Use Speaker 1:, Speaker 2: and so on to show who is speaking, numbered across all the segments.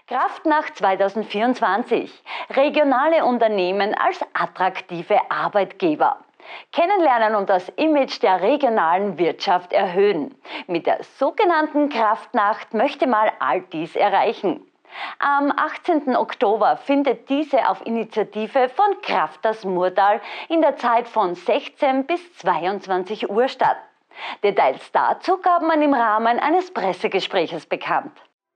Speaker 1: Kraftnacht 2024. Regionale Unternehmen als attraktive Arbeitgeber. Kennenlernen und das Image der regionalen Wirtschaft erhöhen. Mit der sogenannten Kraftnacht möchte man all dies erreichen. Am 18. Oktober findet diese auf Initiative von Kraft das Murtal in der Zeit von 16 bis 22 Uhr statt. Details dazu gab man im Rahmen eines Pressegespräches bekannt.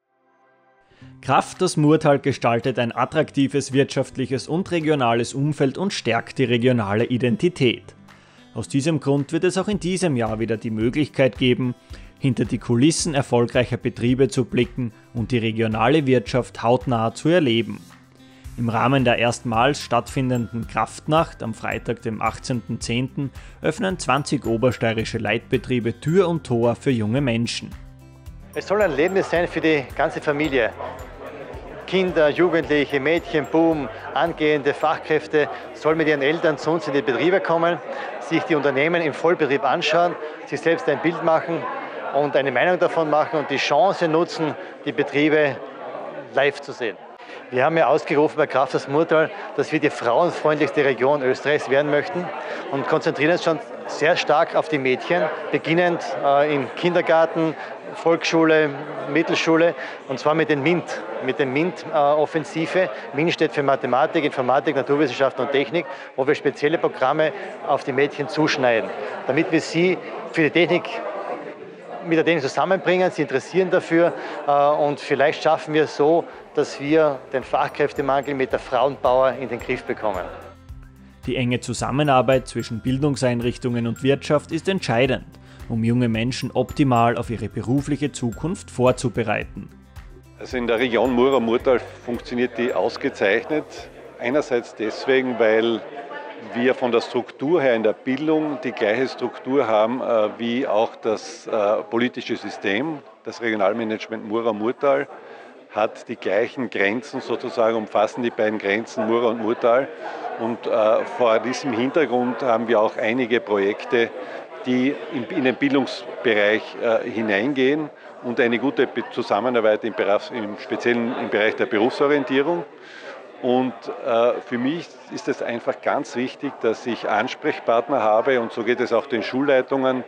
Speaker 2: Kraft das Murtal gestaltet ein attraktives wirtschaftliches und regionales Umfeld und stärkt die regionale Identität. Aus diesem Grund wird es auch in diesem Jahr wieder die Möglichkeit geben, hinter die Kulissen erfolgreicher Betriebe zu blicken und die regionale Wirtschaft hautnah zu erleben. Im Rahmen der erstmals stattfindenden Kraftnacht am Freitag, dem 18.10., öffnen 20 obersteirische Leitbetriebe Tür und Tor für junge Menschen.
Speaker 3: Es soll ein Erlebnis sein für die ganze Familie. Kinder, Jugendliche, Mädchen, Buben, angehende Fachkräfte sollen mit ihren Eltern zu uns in die Betriebe kommen, sich die Unternehmen im Vollbetrieb anschauen, sich selbst ein Bild machen und eine Meinung davon machen und die Chance nutzen, die Betriebe live zu sehen. Wir haben ja ausgerufen bei Kraft das Murtal, dass wir die frauenfreundlichste Region Österreichs werden möchten und konzentrieren uns schon sehr stark auf die Mädchen, beginnend im Kindergarten, Volksschule, Mittelschule, und zwar mit den MINT-Offensive. MINT steht für Mathematik, Informatik, Naturwissenschaften und Technik, wo wir spezielle Programme auf die Mädchen zuschneiden, damit wir sie für die Technik mit der Technik zusammenbringen, sie interessieren dafür und vielleicht schaffen wir es so, dass wir den Fachkräftemangel mit der Frauenpower in den Griff bekommen.
Speaker 2: Die enge Zusammenarbeit zwischen Bildungseinrichtungen und Wirtschaft ist entscheidend, um junge Menschen optimal auf ihre berufliche Zukunft vorzubereiten.
Speaker 4: Also in der Region Mura-Murtal funktioniert die ausgezeichnet. Einerseits deswegen, weil wir von der Struktur her in der Bildung die gleiche Struktur haben wie auch das politische System. Das Regionalmanagement Mura-Murtal hat die gleichen Grenzen sozusagen, umfassen die beiden Grenzen Mura und Murtal. Und vor diesem Hintergrund haben wir auch einige Projekte, die in den Bildungsbereich hineingehen und eine gute Zusammenarbeit speziell im Bereich der Berufsorientierung. Und für mich ist es einfach ganz wichtig, dass ich Ansprechpartner habe, und so geht es auch den Schulleitungen,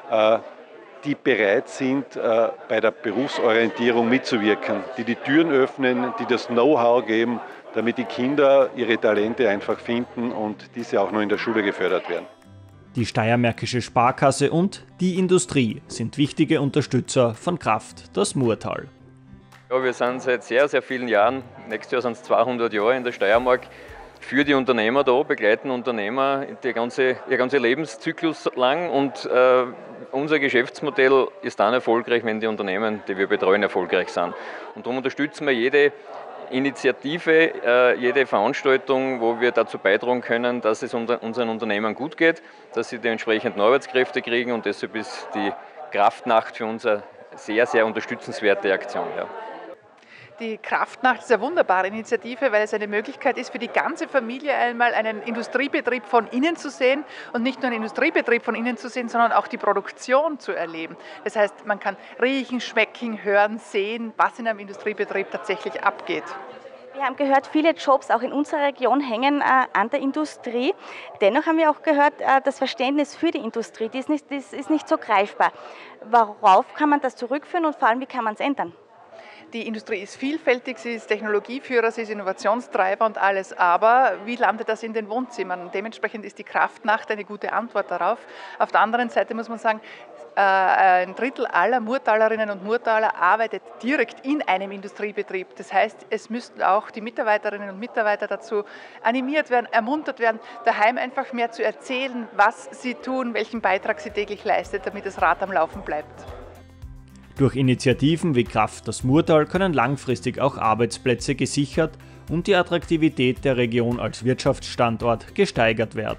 Speaker 4: die bereit sind, bei der Berufsorientierung mitzuwirken, die die Türen öffnen, die das Know-how geben, damit die Kinder ihre Talente einfach finden und diese auch noch in der Schule gefördert werden.
Speaker 2: Die Steiermärkische Sparkasse und die Industrie sind wichtige Unterstützer von Kraft das Murtal.
Speaker 5: Ja, wir sind seit sehr, sehr vielen Jahren, nächstes Jahr sind es 200 Jahre in der Steiermark, für die Unternehmer da, begleiten Unternehmer ihr ganze Lebenszyklus lang, und unser Geschäftsmodell ist dann erfolgreich, wenn die Unternehmen, die wir betreuen, erfolgreich sind. Und darum unterstützen wir jede Initiative, jede Veranstaltung, wo wir dazu beitragen können, dass es unseren Unternehmern gut geht, dass sie die entsprechenden Arbeitskräfte kriegen, und deshalb ist die Kraftnacht für uns eine sehr, sehr unterstützenswerte Aktion. Ja.
Speaker 6: Die Kraftnacht ist eine wunderbare Initiative, weil es eine Möglichkeit ist, für die ganze Familie einmal einen Industriebetrieb von innen zu sehen, und nicht nur einen Industriebetrieb von innen zu sehen, sondern auch die Produktion zu erleben. Das heißt, man kann riechen, schmecken, hören, sehen, was in einem Industriebetrieb tatsächlich abgeht.
Speaker 7: Wir haben gehört, viele Jobs auch in unserer Region hängen an der Industrie. Dennoch haben wir auch gehört, das Verständnis für die Industrie, das ist nicht so greifbar. Worauf kann man das zurückführen und vor allem, wie kann man es ändern?
Speaker 6: Die Industrie ist vielfältig, sie ist Technologieführer, sie ist Innovationstreiber und alles, aber wie landet das in den Wohnzimmern? Dementsprechend ist die Kraftnacht eine gute Antwort darauf. Auf der anderen Seite muss man sagen, ein Drittel aller Murtalerinnen und Murtaler arbeitet direkt in einem Industriebetrieb. Das heißt, es müssten auch die Mitarbeiterinnen und Mitarbeiter dazu animiert werden, ermuntert werden, daheim einfach mehr zu erzählen, was sie tun, welchen Beitrag sie täglich leistet, damit das Rad am Laufen bleibt.
Speaker 2: Durch Initiativen wie Kraft das Murtal können langfristig auch Arbeitsplätze gesichert und die Attraktivität der Region als Wirtschaftsstandort gesteigert werden.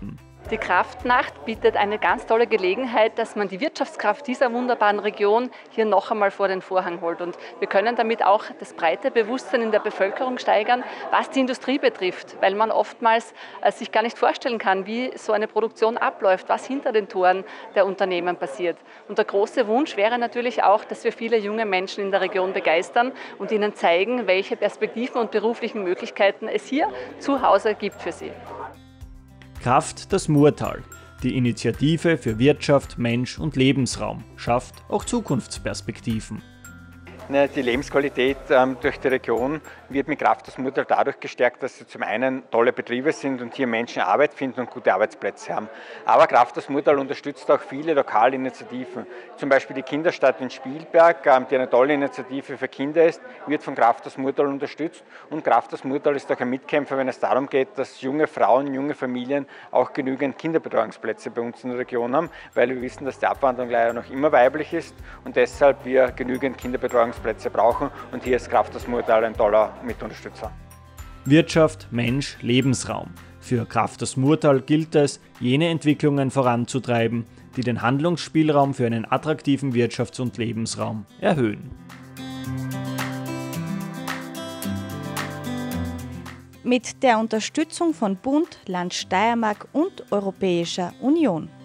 Speaker 8: Die Kraftnacht bietet eine ganz tolle Gelegenheit, dass man die Wirtschaftskraft dieser wunderbaren Region hier noch einmal vor den Vorhang holt. Und wir können damit auch das breite Bewusstsein in der Bevölkerung steigern, was die Industrie betrifft, weil man oftmals sich gar nicht vorstellen kann, wie so eine Produktion abläuft, was hinter den Toren der Unternehmen passiert. Und der große Wunsch wäre natürlich auch, dass wir viele junge Menschen in der Region begeistern und ihnen zeigen, welche Perspektiven und beruflichen Möglichkeiten es hier zu Hause gibt für sie.
Speaker 2: Kraft das Murtal. Die Initiative für Wirtschaft, Mensch und Lebensraum schafft auch Zukunftsperspektiven.
Speaker 9: Die Lebensqualität durch die Region wird mit Kraft das Murtal dadurch gestärkt, dass sie zum einen tolle Betriebe sind und hier Menschen Arbeit finden und gute Arbeitsplätze haben. Aber Kraft das Murtal unterstützt auch viele lokale Initiativen. Zum Beispiel die Kinderstadt in Spielberg, die eine tolle Initiative für Kinder ist, wird von Kraft das Murtal unterstützt. Und Kraft das Murtal ist auch ein Mitkämpfer, wenn es darum geht, dass junge Frauen, junge Familien auch genügend Kinderbetreuungsplätze bei uns in der Region haben, weil wir wissen, dass die Abwanderung leider noch immer weiblich ist und deshalb wir genügend Kinderbetreuungsplätze brauchen. Und hier ist Kraft das Murtal ein toller Mitunterstützer.
Speaker 2: Wirtschaft, Mensch, Lebensraum. Für Kraft das Murtal gilt es, jene Entwicklungen voranzutreiben, die den Handlungsspielraum für einen attraktiven Wirtschafts- und Lebensraum erhöhen.
Speaker 7: Mit der Unterstützung von Bund, Land Steiermark und Europäischer Union.